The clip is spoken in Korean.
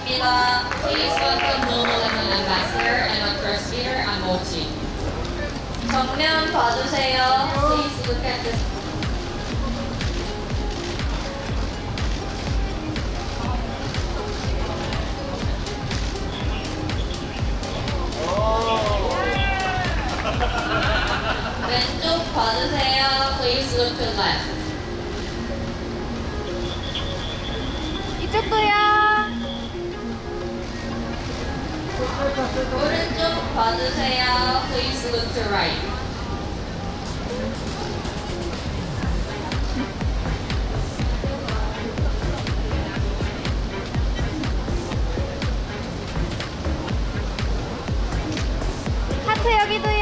입니다. Please welcome Lululemon Ambassador and our first leader, Amochi. 정면 봐주세요. Please look at this. 왼쪽 봐주세요. Please look to left. 이쪽도요. 오른쪽 봐주세요. Please look to right. 하트 여기도요.